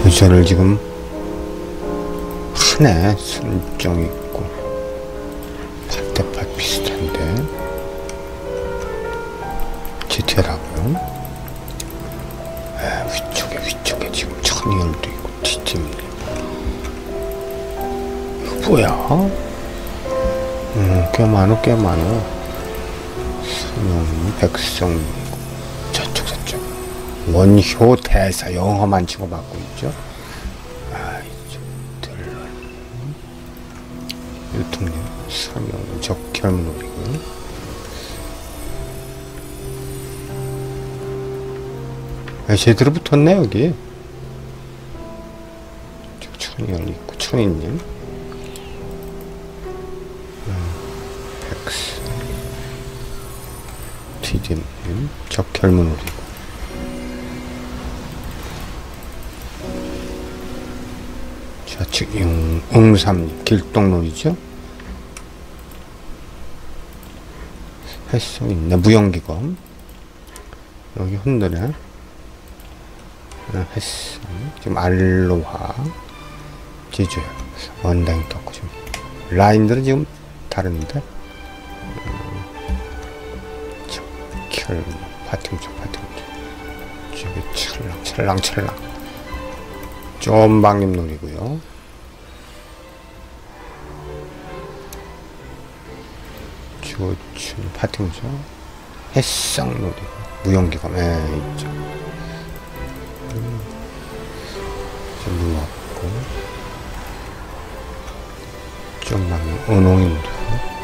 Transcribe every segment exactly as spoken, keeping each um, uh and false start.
저를 지금 하네. 순정 있고 밭대밭 비슷한데 지태라고요. 에, 위쪽에 위쪽에 지금 천이열도 있고 티팀. 이거 뭐야? 음, 꽤 많어 꽤 많어. 선영 백성 저쪽 저쪽 원효 대사 영어만 치고받고 있죠. 아, 이쪽 들러 유통령 서명 적혈문놀이고 아, 제대로 붙었네 여기. 천이열 있고 천인님 음, 백스 티디님 적혈문놀이고 좌측 웅삼님 길동놀이죠. 횟성 있네. 무용기검 여기 혼돈에 횟성 지금 알로하 지주야 원당이 떴고 지금 라인들은 지금 다른데 적혈 파팅쪽 파팅쪽 저기 찰랑 찰랑 찰랑 좀방님 놀이고요. 조춘 파팅조 햇성 놀이고 무용기검 에 있죠. 음, 무겁고 좀방님 은홍이 놀이고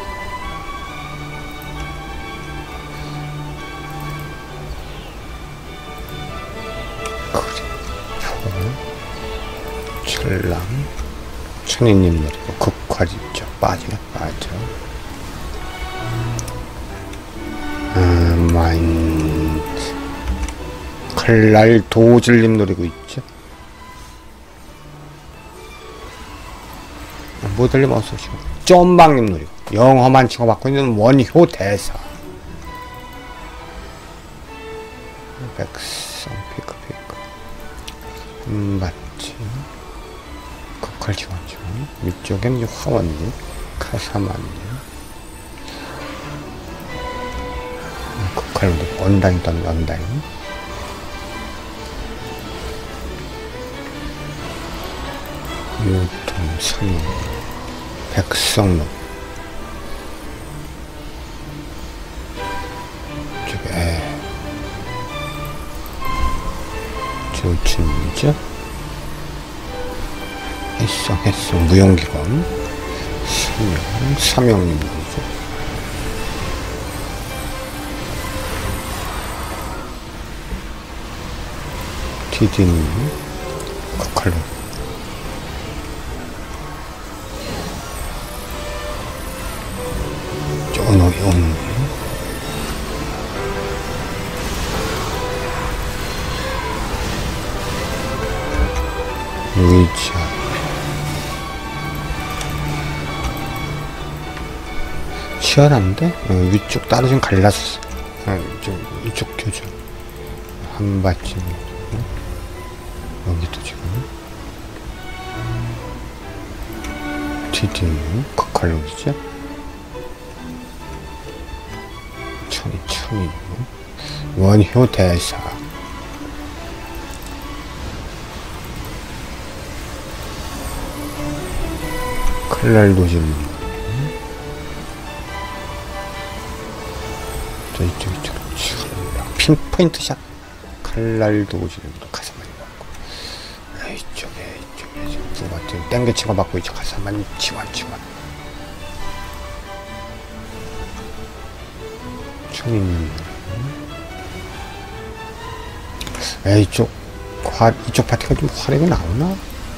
철랑 천인님 노리고 극화집죠. 빠지네 빠져. 음, 마인 칼날 도질님 노리고 있죠. 모델님 어서오시고 쫌방님 노리고 영어만 치고 받고 있는 원효 대사 백성 피크피크 음 맞지. 극활 지원죠. 위쪽엔 화원님 카사만님 극활 원다인 던 원다인 유통 선임 백성록 쪽에 조춘이죠. 햇성 햇성 무용기검 삼영 삼영님 이죠. 디디님 극할로 쪼노이 오는 의자 치열한데? 어, 위쪽 따로 좀 갈랐어. 아, 좀 이쪽 교정 한바쯤 여기도 지금 디디는 극할록이죠. 천이 천이 원효 대사 칼날 도질 저 이쪽 이쪽 핀포인트 샷 칼날 도질 가사만 받고 이쪽에 이쪽에 지금 누가 땡겨치고 받고 있죠. 가사만 치원 치원 천인 에 이쪽 화 이쪽 파티가 좀 화력이 나오나?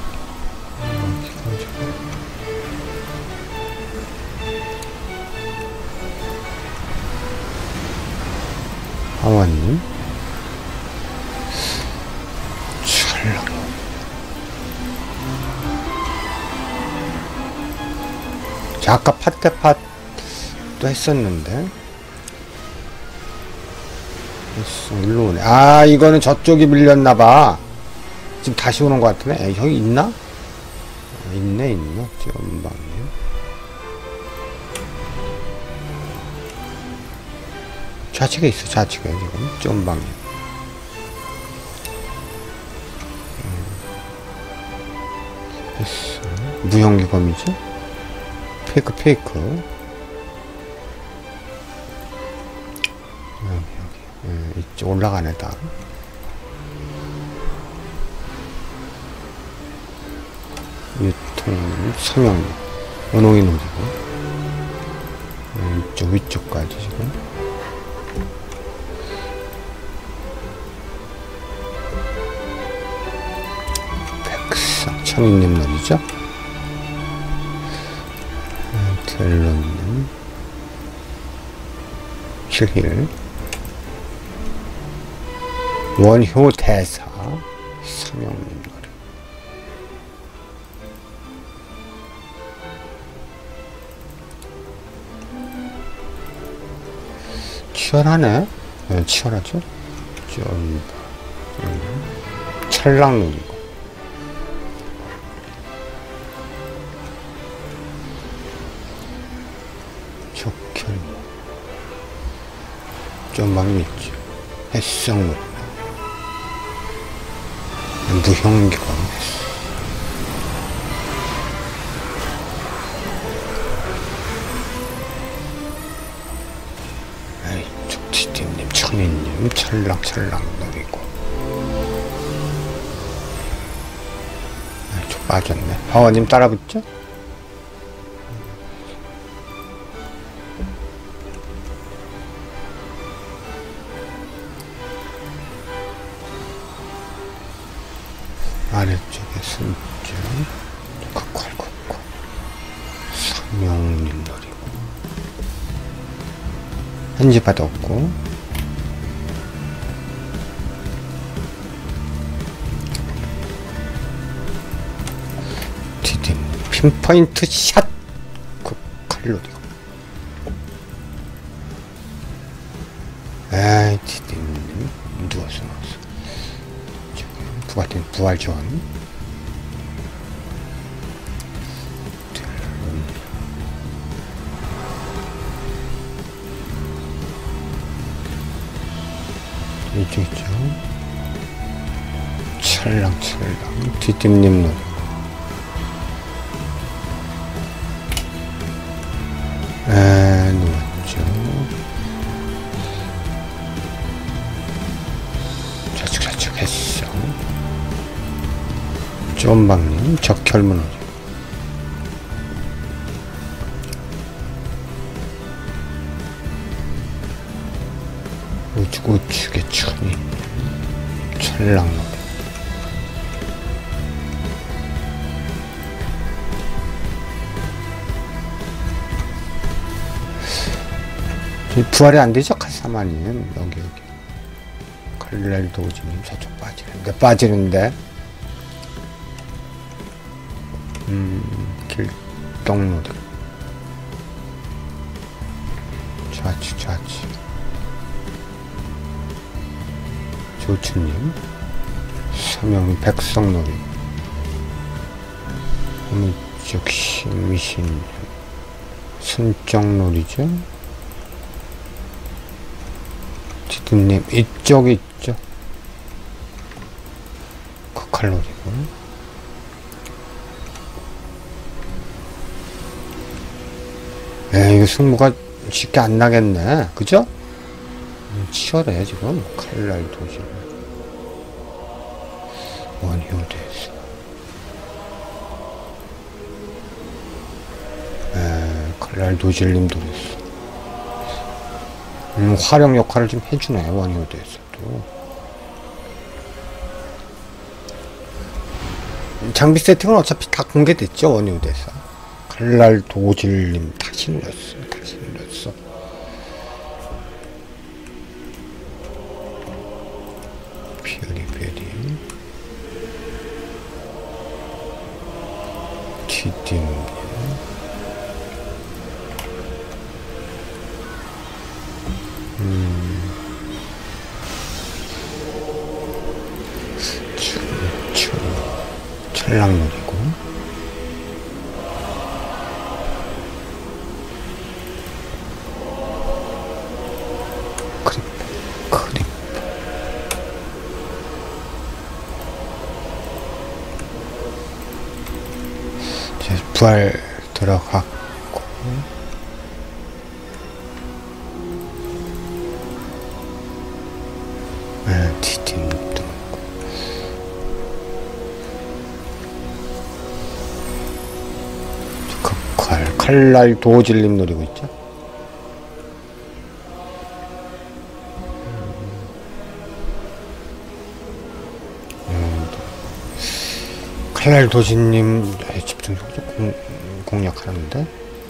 하와님 찰랑 자, 아까 팟대팟도 했었는데 일로 오네. 아, 이거는 저쪽이 밀렸나봐. 지금 다시 오는 것 같은데. 에이, 여기 있나? 아, 있네 있네. 쫀방님 좌측에 있어. 좌측에 지금 쫀방님. 음. 됐어. 무형기 검이죠? 페이크 페이크. 여기 여기. 음, 이쪽 올라가네 다. 유통 성형 원홍이 노리고 이쪽 위쪽까지 지금 백석 천인님 놀이죠. 델론님 힐힐 원효 대사 성형님 놀이. 치열하네. 네, 치열하죠. 좀 음, 찰랑 놀이고 적혈 좀 많이 있죠. 햇성 놀이 무형기가 님 천인님 찰랑찰랑 노리고. 아, 좀 빠졌네. 하와님 따라붙죠? 아래쪽에 순정 극활 걷고 상명님 노리고 현지 받았고 디딤 핀포인트 샷 극칼로리고. 에이 디딤님 누워서 누워서 부활된 부활전 이쪽 있죠. 찰랑찰랑 뒷뒷님 노래 에 누웠죠. 좌측 좌측 했어. 쫀방님 적혈문 어디 우측 우측에 천이 찰랑노래 부활이 안되죠. 카사마님 여기 여기 칼날 도우지님 저쪽 빠지는데 빠지는데 음 길동로드 좌측 좌측 조추님 서명 백성놀이 오른쪽 심신 순정놀이죠. 디드님 이쪽 있죠. 그 칼로리고 에이 이거 승부가 쉽게 안 나겠네. 그죠? 치열해 지금. 칼날 도실 원효대에서 에 칼날 도질님도 그랬어. 음, 활용 역할을 좀 해주네 원효대에서도. 장비 세팅은 어차피 다 공개됐죠 원효대에서. 칼날 도질님 다시 눌렀어 다시 눌렀어. 베리베리 디딤 음 춤추 찰랑놀이고 크립 크립 이제 부활 들어갔고 아, 디딤 칼, 칼날 도질림 노리고 있죠. 음, 칼날 도질님 집중 속도 공, 공략하는데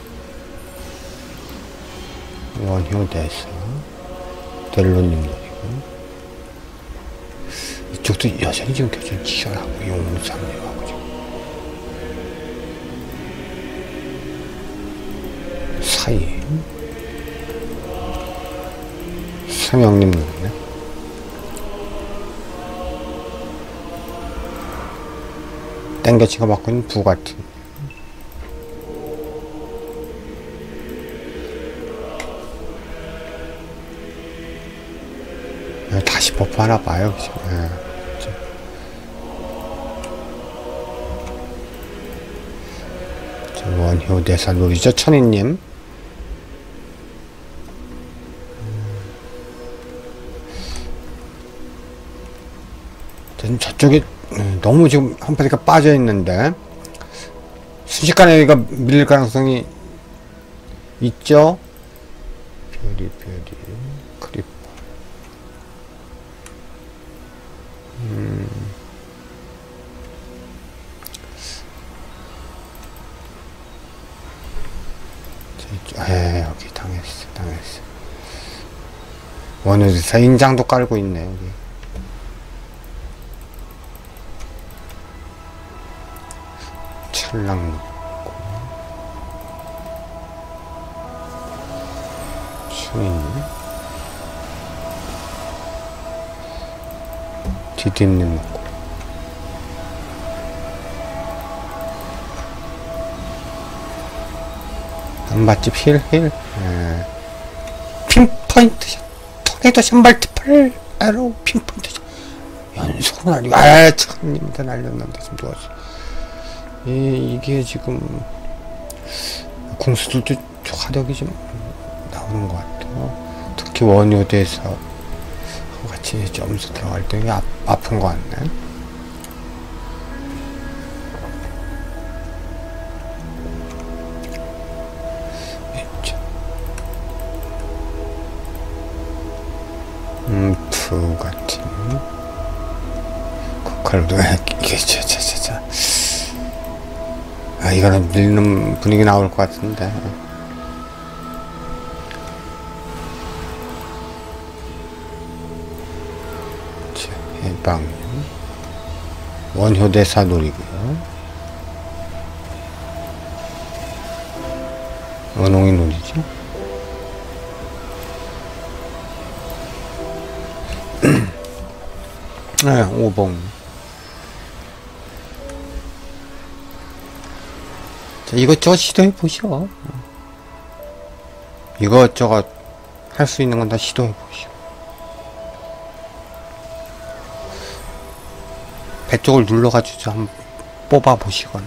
원효 대사 델로님 노리고 이쪽도 여전히 지금 교전 치열하고 용상님하고 지금 사이 삼영님 노리네. 땡겨치가 맡고 있는 부같은 다시 버프 하나 봐요. 네. 원효 대사 놀이죠. 천희님 저쪽에 너무 지금 한 파티가 빠져 있는데 순식간에 여기가 밀릴 가능성이 있죠. 별이 별이 크리퍼 음. 에 여기 당했어 당했어. 원효대사 인장도 깔고 있네 여기. 찰랑 놓고 추인 디딤님 놓고 한밭집 힐힐 예. 핀포인트 샷 토네이도 샷발티플 에로 핀포인트 샷 연속은 아니고 아 참님한테 날렸는데 좀 도와줘. 이, 이게 지금 궁수들도 화력이 좀 나오는 것 같아요. 특히 원효대사 같이 점수 들어갈 때 아, 아픈 것 같네. 음, 프 같은 코칼도 이게 차차차차. 아, 이거는 밀는 분위기 나올 것 같은데. 자, 해방. 원효대사 노리고요. 원홍이 노리죠. 네, 오봉. 자, 이것저것 시도해 보시오. 이것저것 할 수 있는 건 다 시도해 보시오. 배 쪽을 눌러가지고 한번 뽑아 보시거나.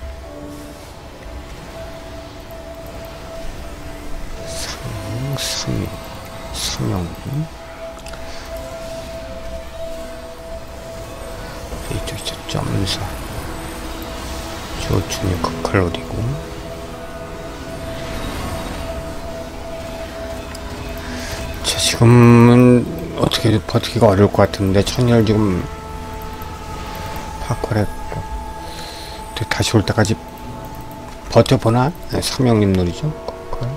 상, 상, 상영. 이쪽, 이쪽, 점사. 조준이 극칼로리고. 자, 지금은 어떻게 버티기가 어려울 것 같은데, 천열 지금 파콜했고. 다시 올 때까지 버텨보나? 네, 삼영님 놀이죠. 극칼.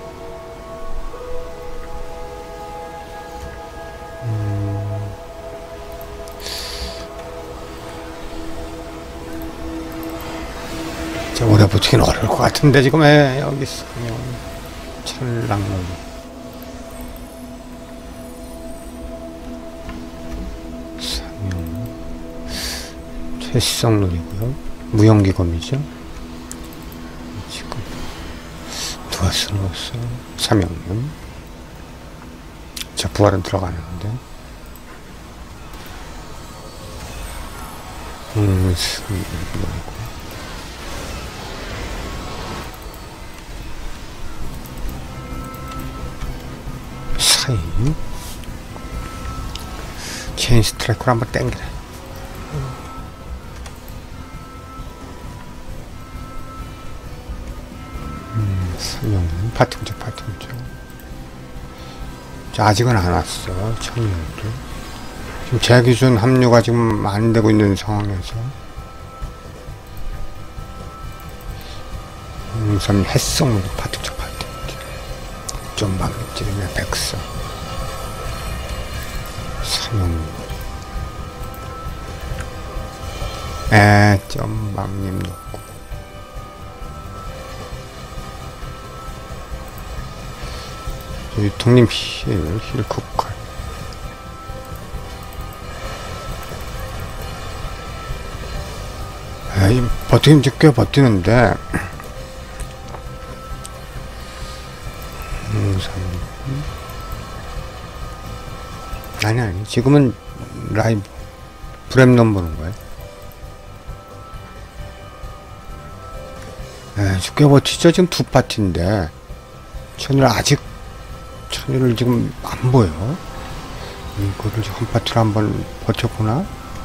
오래 버티기는 어려울 것 같은데 지금 에 여기 있어. 찰랑놀이 삼영 최시성놀이고요. 무용기검이죠. 지금 누웠어 누웠어. 삼형님. 자, 부활은 들어가는데. 음, 뭐고. 사이. 체인 스트라이크로 한번 땡기래. 음, 삼형님. 파팅죠, 파팅죠. 자, 아직은 안 왔어. 청년도. 지금 제 기준 합류가 지금 안 되고 있는 상황에서. 우선 햇성으로 파트죠, 파트. 좀 막찌르면 백성. 삼형. 에, 점방님 놓고. 유통님 힐, 힐 쿠컬. 에이, 버티긴 꽤 버티는데. 음, 아니, 아니. 지금은 라이브. 브렘넌 보는 거예요. 에이, 꽤 버티죠? 지금 두 파티인데. 천일 아직, 천일을 지금 안 보여. 이거를 지금 한 파티를 한번 버텨보나?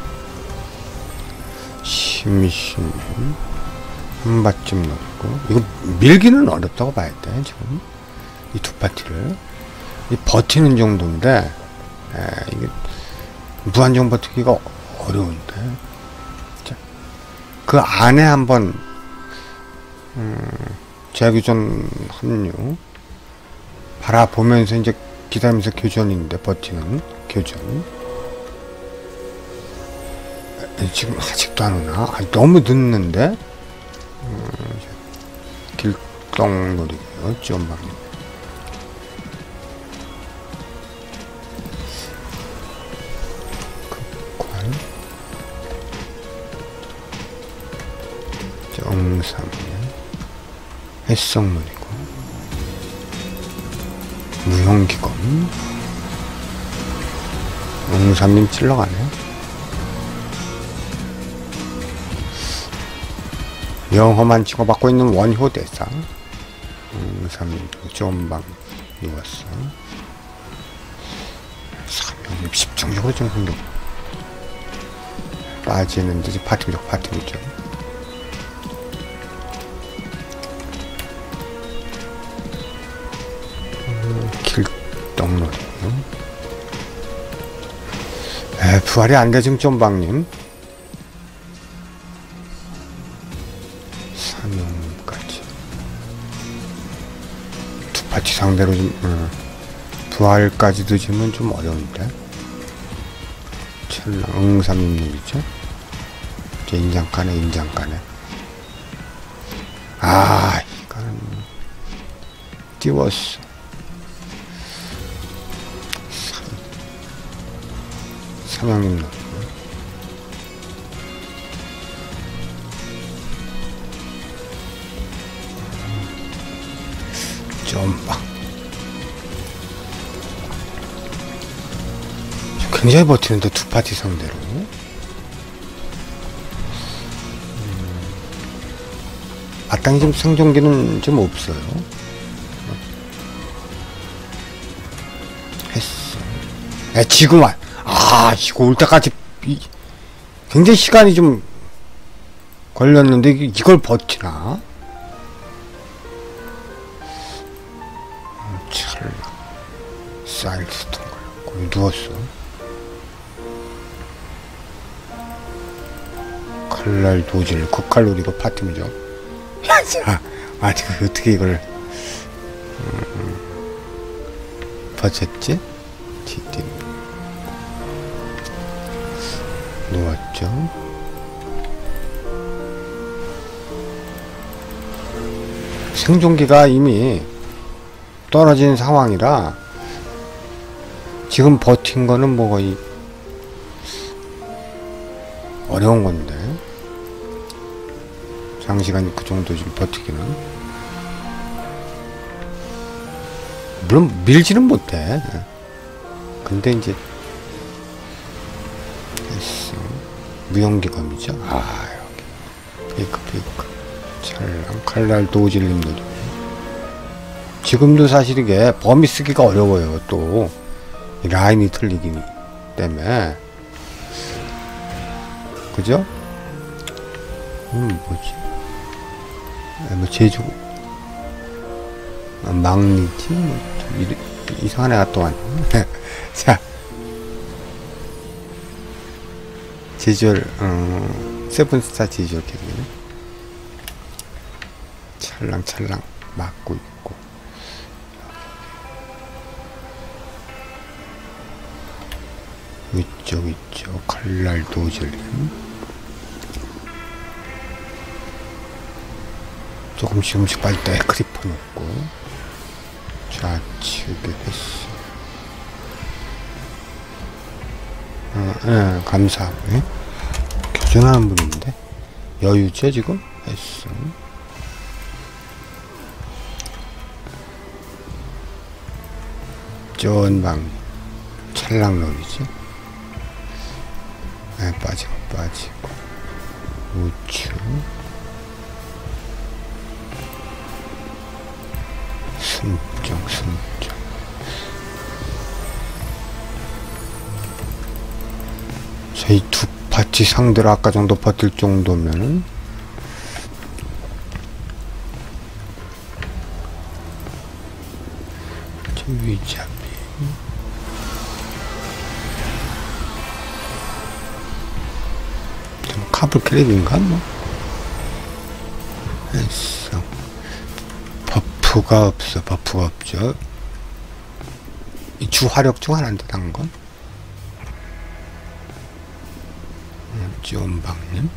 심심. 한 바쯤 넣고. 이거 밀기는 어렵다고 봐야 돼, 지금. 이 두 파티를. 이 버티는 정도인데, 에, 이게, 무한정 버티기가 어려운데. 자, 그 안에 한번, 음, 재교전 합류. 바라보면서 이제 기다리면서 교전인데, 버티는 교전. 에, 지금 아직도 안 오나? 아, 너무 늦는데? 음, 길동놀이고요, 지원방님. 정삼이요. 햇성문이고 무용기검. 용삼님 찔러가네요. 영험한 치고받고 있는 원효 대상. 용삼님도 좀방 누웠어. 삼형님 집중적으로 좀 공격. 빠지는 듯이 파티적 파티죠. 길동놀이요. 에, 부활이 안 돼, 지금 좀방님. 삼형까지. 두 파티 상대로 좀, 어, 부활까지 드시면 좀 어려운데. 천랑, 응삼육육이죠. 이제 인장가네, 인장가네. 아, 이거는, 띄웠어. 삼형님 넣고. 좀방. 굉장히 버티는데, 두 파티 상대로. 음, 마땅히 좀 생존기는 좀 없어요. 했어. 에, 지금 와. 아, 이거 올 때까지 이, 굉장히 시간이 좀 걸렸는데 이걸 버티나? 찰나. 사일스톤 걸렸고 누웠어. 칼날 도질 국칼로리고 파티미죠. 자, 아직 어떻게 이걸 음, 버텼지? 지띠 누웠죠. 생존기가 이미 떨어진 상황이라 지금 버틴 거는 뭐 거의 어려운 건데. 장시간 그 정도 좀 버티기는. 물론 밀지는 못해. 근데 이제 무용기검이죠. 아 여기 페이크 페이크 찰랑 칼날 도질림 노리. 지금도 사실 이게 범위 쓰기가 어려워요. 또 이 라인이 틀리기 때문에. 그죠? 음 뭐지? 아, 뭐 제주 아, 막리지? 뭐 좀 이, 이상한 애가 또 왔네. 자 제주얼 어, 세븐스타 제주얼 캐릭이네. 찰랑찰랑 막고 있고. 이쪽 이쪽 칼날 도질림. 조금씩 조금씩 빠질 때 크리퍼 놓고. 좌측에 했어. 어, 예, 감사하고. 예? 교전하는 분인데 여유죠 지금? 했어. 전방 찰랑놀이죠. 예, 빠지고 빠지고 우측 순정 순정. 저희 두 파티 상대로 아까 정도 버틸 정도면은 위잡이 좀 카불 캐릭인가 뭐 했어. 버프가 없어. 버프가 없죠. 이 주화력 중 하나인데 당건 지원방님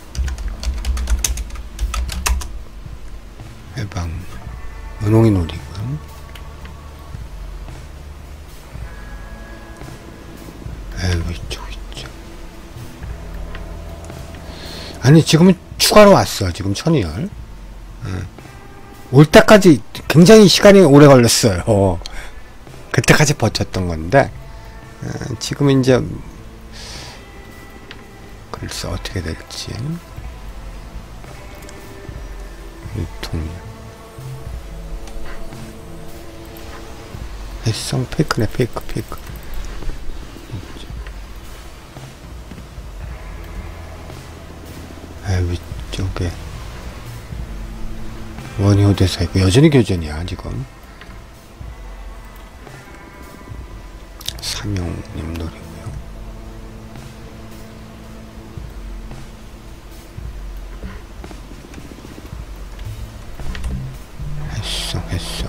해방 은홍이 노리고요. 에이 이쪽 있죠. 아니 지금은 추가로 왔어. 지금 천이열 응. 올 때까지 굉장히 시간이 오래 걸렸어요. 그때까지 버텼던 건데 응, 지금은 이제 글쎄 어떻게 될지. 유통력 해성 페이크네. 페이크 페이크. 아 위쪽에 원효대사 있고 여전히 교전이야 지금. 삼용님 노리고요. 했어 했어.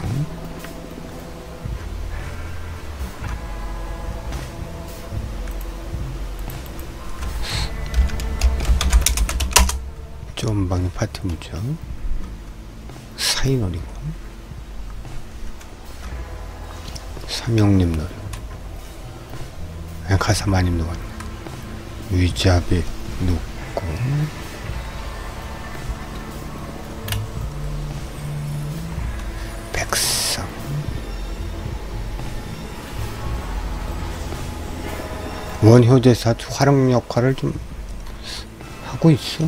전방의 파티 무죠. 사이 노리고 삼용님 노리고 가사마님 노리고 위잡이 놓고 백상 원효대사 활용 역할을 좀 하고 있어.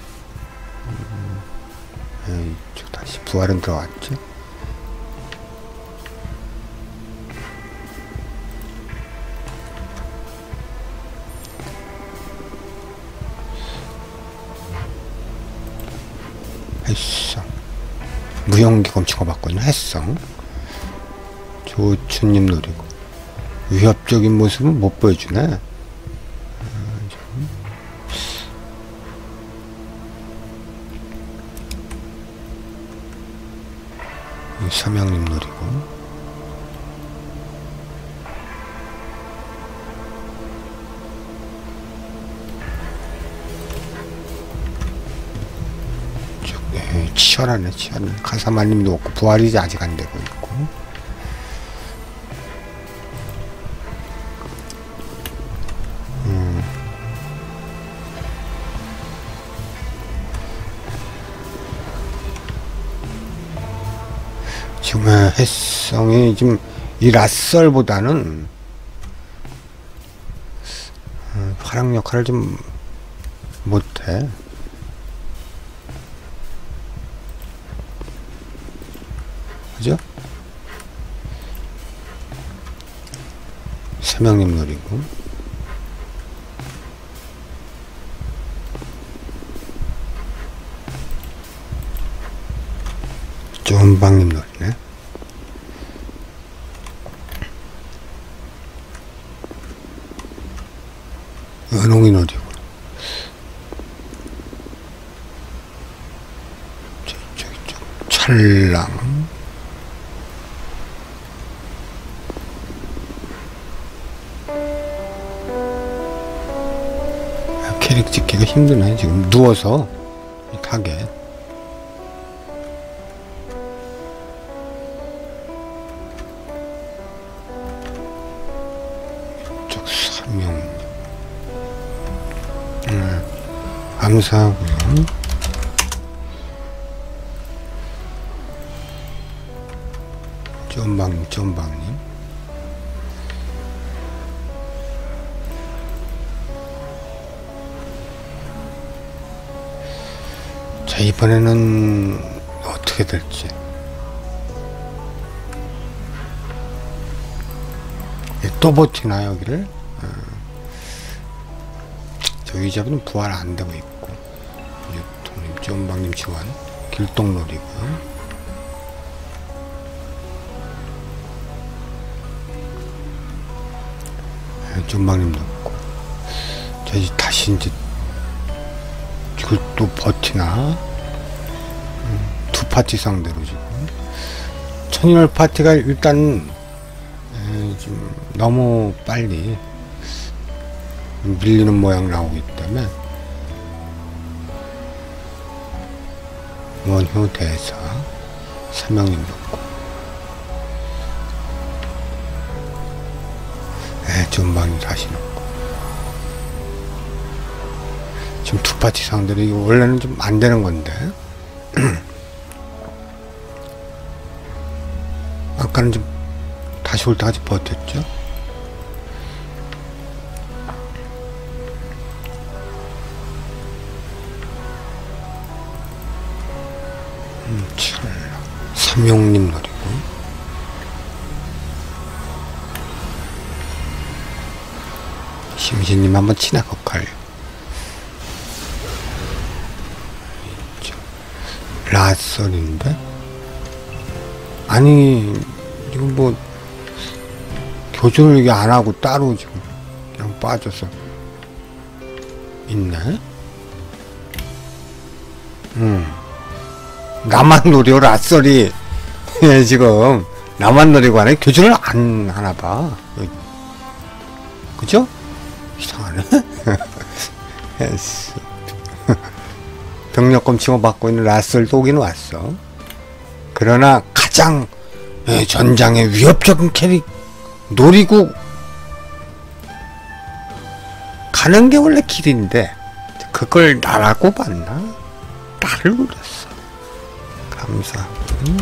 음, 이쪽 다시 부활은 들어왔죠. 했어. 무용기검 치고받거든요. 했어. 조춘님 노리고 위협적인 모습은 못 보여주네. 삼양님 노리고 네, 치열하네 치열하네. 가사마님도 없고 부활이 아직 안 되고 있고 음. 지금의 혜성이 지금 이 라썰보다는 음, 화랑 역할을 좀 못해. 그죠? 세명님 노리고 조은방님 노리네. 은홍이 노리고 저기 저 찰랑 캐릭 찍기가 힘드네. 지금 누워서 이 타겟 이쪽 삼용 음, 감사하고요. 쫀방님 쫀방님 자, 이번에는 어떻게 될지. 또 버티나 여기를? 어. 저 의자분은 부활 안 되고 있고. 유통님, 쫀방님 지원, 길동놀이고요. 쫀방님 넣고. 자, 이제 다시 이제 이걸 또 버티나? 음, 두 파티 상대로 지금 천인월 파티가 일단 에, 좀 너무 빨리 밀리는 모양 나오기 때문에 원효 대사 삼명님 넣고 에, 전방이 다시 넣고 지금 두 파티 상대로 이거 원래는 좀 안 되는 건데 아까는 좀 다시 올 때까지 버텼죠. 음, 찰나 삼용님 노리고 심신님 한번 치나 볼까요? 라썰인데? 아니, 이거 뭐, 교조를 이게 안 하고 따로 지금 그냥 빠져서 있네? 음. 나만 노려, 라썰이. 예, 지금. 나만 노리고 하네? 교조를 안 하나봐. 그죠? 이상하네? 했어. 병력검 치고받고 있는 라썰도 오긴 왔어. 그러나 가장 전장의 위협적인 캐릭 노리고 가는 게 원래 길인데 그걸 나라고 봤나? 나를 노렸어. 감사. 응?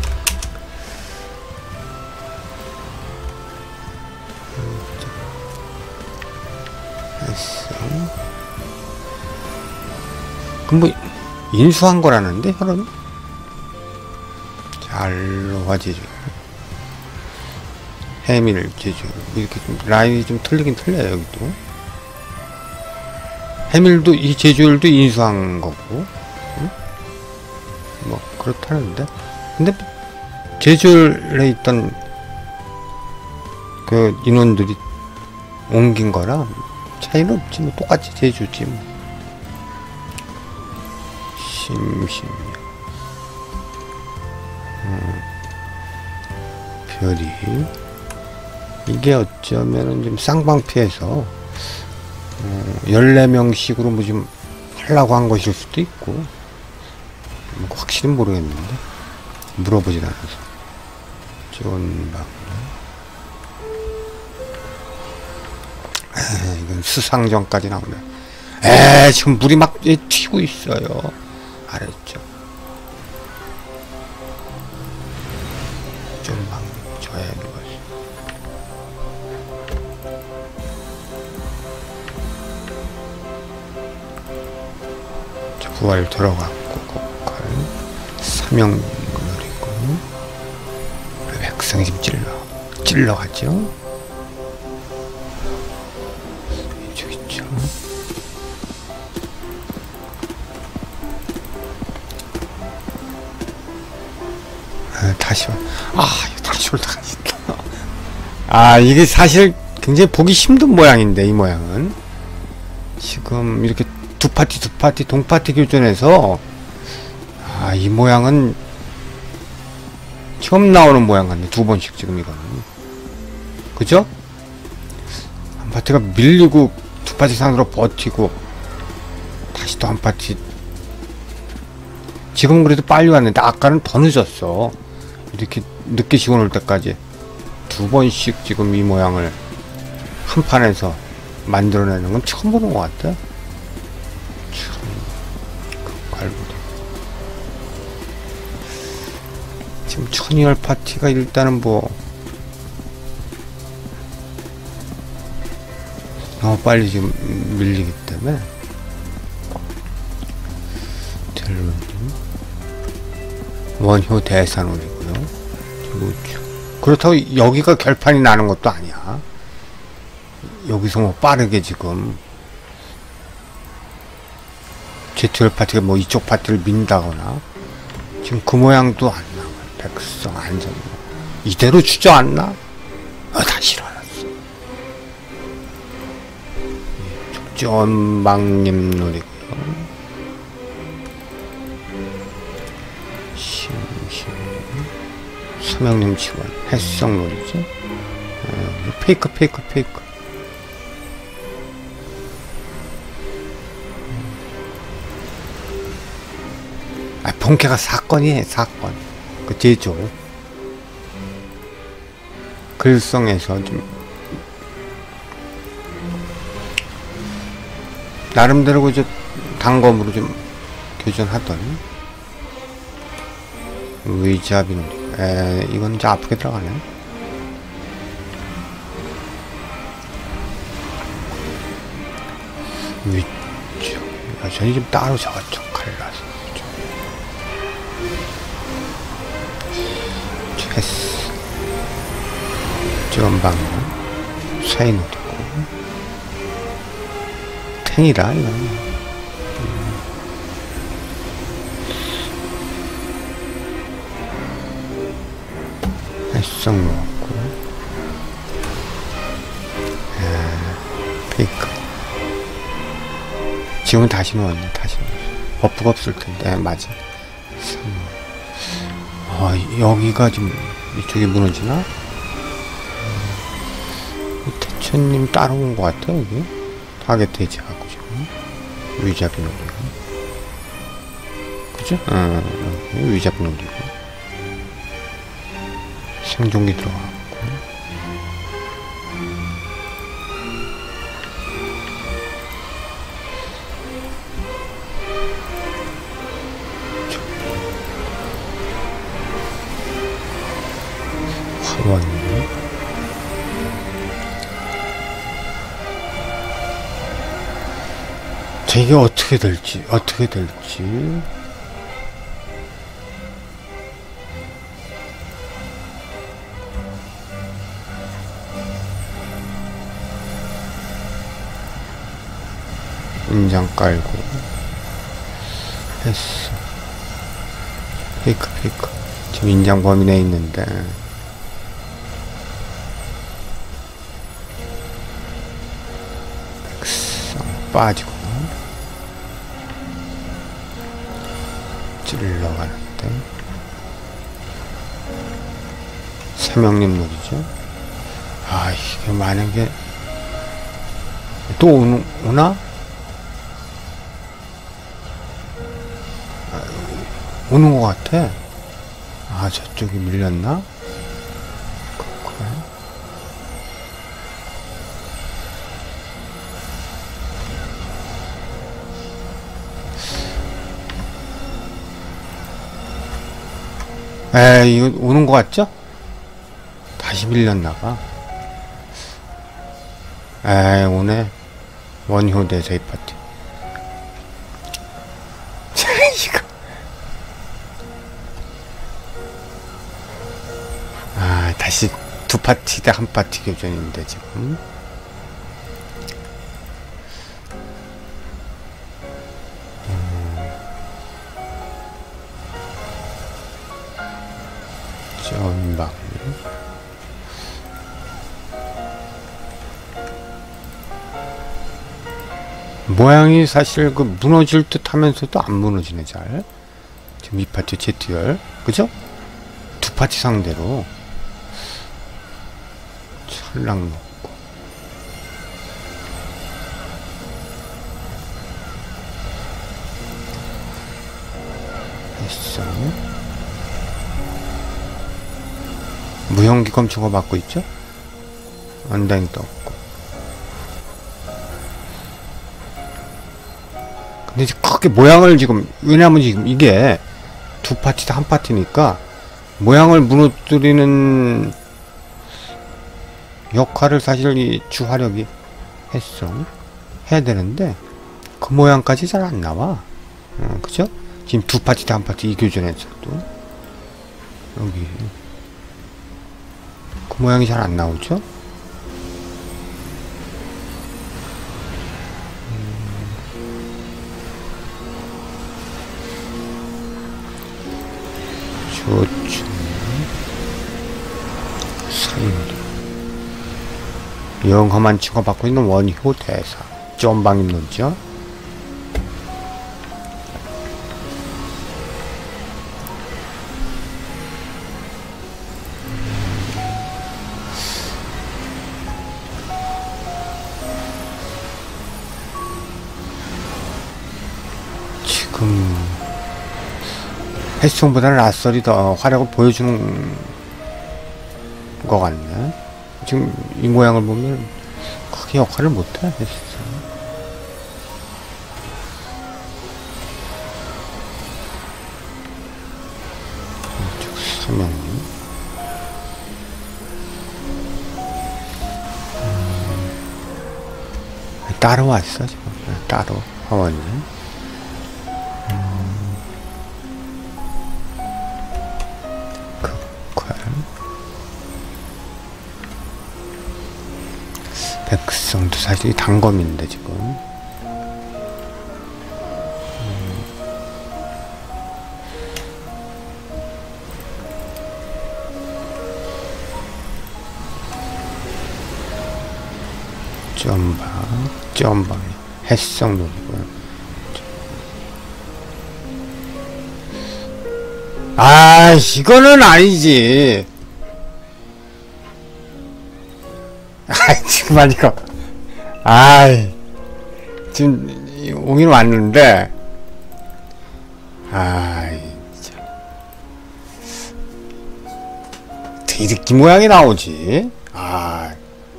했어. 그럼 뭐 인수한 거라는데 혈은? 잘로 화제죠. 해밀 제주 이렇게 좀 라인이 좀 틀리긴 틀려요. 여기도 해밀도 이 제주율도 인수한 거고 응? 뭐 그렇다는데 근데 제주율에 있던 그 인원들이 옮긴 거라 차이는 없지 뭐 똑같이 제주지 뭐. 심심력 음, 별이 이게 어쩌면은 좀 쌍방피해서 어, 열네 명씩으로 뭐 좀 하려고 한 것일 수도 있고 뭐 확실히 모르겠는데 물어보진 않아서 좋은 방 에이, 이건 수상전까지 나오네. 에 지금 물이 막 튀고 있어요. 알았죠. 좀방 저야 누가 부활 들어갔고 고칼 삼형 노리고 백성 집 찔러 찔러가죠. 이쪽 있죠. 아, 다시 아 이거 다시 올라가 있다. 아 이게 사실 굉장히 보기 힘든 모양인데 이 모양은 지금 이렇게 두 파티 두 파티 동파티 교전에서 아 이 모양은 처음 나오는 모양 같네. 두 번씩 지금 이거는 그죠? 한 파티가 밀리고 두 파티 상으로 버티고 다시 또 한 파티. 지금 그래도 빨리 왔는데 아까는 더 늦었어. 이렇게 늦게 시간 올 때까지 두 번씩 지금 이 모양을 한 판에서 만들어내는 건 처음 보는 것 같아. 지금 천이열 파티가 일단은 뭐 너무 빨리 지금 밀리기 때문에 원효 대산올이고요. 그렇다고 여기가 결판이 나는 것도 아니야. 여기서 뭐 빠르게 지금 제트열 파티가 뭐 이쪽 파티를 민다거나 지금 그 모양도 안 나와. 백성 안전 이대로 주저앉나? 아, 다시 일어났어. 족전망님 노리고요. 심심 서명님 치곤 햇성 놀이죠. 어, 페이크 페이크 페이크. 아, 본캐가 사건이에요. 사건. 그 제조 글성에서 좀 나름대로 그저 단검으로 좀 교전하던 의잡인 에 이건 이제 아프게 들어가네. 위쪽 여전히 좀 따로 적었죠. 칼라서 패스 전방 사이노트고 탱이라 이거 햇성 넣었고 페이크 지금은 다시 넣었네. 다시 넣었어. 버프가 없을 텐데 맞아. 아, 여기가 지금 이쪽이 무너지나? 음, 태천님 따라온 것 같아, 여기. 타겟 해제하고 지금. 위잡이 노리고. 그죠? 어, 여기 위잡이 노리고. 생존기 들어가고. 원. 자, 이게 어떻게 될지, 어떻게 될지. 인장 깔고. 했어. 페이크, 페이크. 지금 인장 범위 내에 있는데. 빠지고 찔러가는데 세명님 놀이죠. 아 이게 만약에 또 오는, 오나? 아, 오는 것 같아. 아 저쪽이 밀렸나? 그래. 에 이거 오는 것 같죠? 사십일 년 나가. 에이, 오네. 원효 대세이 파티. 이거. 아, 다시 두 파티 대 한 파티 교전인데, 지금. 전방. 모양이 사실 그 무너질 듯 하면서도 안 무너지네, 잘. 지금 이 파티 제트열. 그죠? 두 파티 상대로. 찰랑 놓고. 했어. 무형기검 주고받고 있죠? 언다잉 떴고. 근데 이제 크게 모양을 지금, 왜냐면 지금 이게 두 파티 다 한 파티니까 모양을 무너뜨리는 역할을 사실 이 주화력이 했어. 해야 되는데 그 모양까지 잘 안 나와. 어, 그죠? 지금 두 파티 다 한 파티 이 교전에서도 여기 그 모양이 잘 안 나오죠? 조충 선율 영험한 치고받고 있는 원효 대사 쫌방임 논죠. 지금 해수총보다는 라설이 더 화력을 보여주는 것 같네. 지금 이 모양을 보면 크게 역할을 못해. 해수. 서명. 음, 따로 왔어 지금. 따로 하원이. 백성도 사실 단검인데 지금. 음. 점방, 점방, 햇성 노리고요. 아, 이거는 아니지. 아이, 지금 하니까. 아이, 지금 오긴 왔는데, 아이, 참. 어떻게 이렇게 모양이 나오지? 아.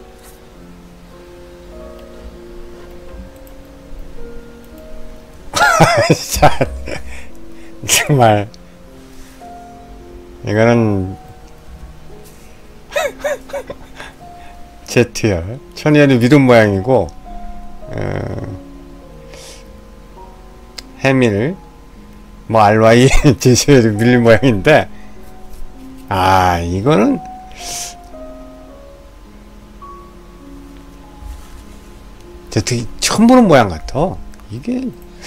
자, 정말. 이거는, 제트열 천연이 믿음 모양이고, 어, 해밀 뭐 알와이 제시열이 밀린 모양인데, 아 이거는 저 되게 처음 보는 모양 같아. 이게.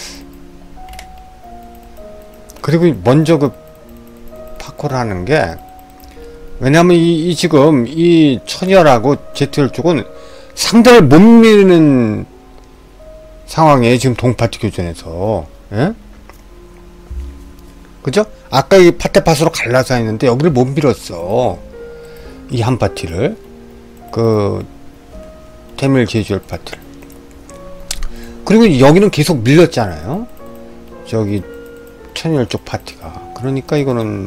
그리고 먼저 그 파코를 하는 게, 왜냐면 이, 이 지금 이 천열하고 제트열 쪽은 상대를 못 미는 상황에 지금 동파티 교전에서. 예? 그죠? 아까 이 파테파스로 갈라서 했는데 여기를 못 밀었어. 이 한 파티를. 그 태밀 제주열 파티를. 그리고 여기는 계속 밀렸잖아요. 저기 천열 쪽 파티가. 그러니까 이거는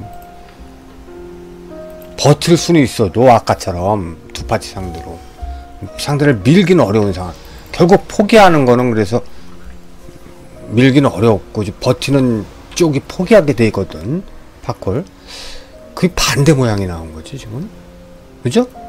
버틸 수는 있어도 아까처럼 두 파티 상대로 상대를 밀기는 어려운 상황. 결국 포기하는 거는, 그래서 밀기는 어렵고 버티는 쪽이 포기하게 되거든. 파콜. 그게 반대 모양이 나온 거지 지금. 그죠?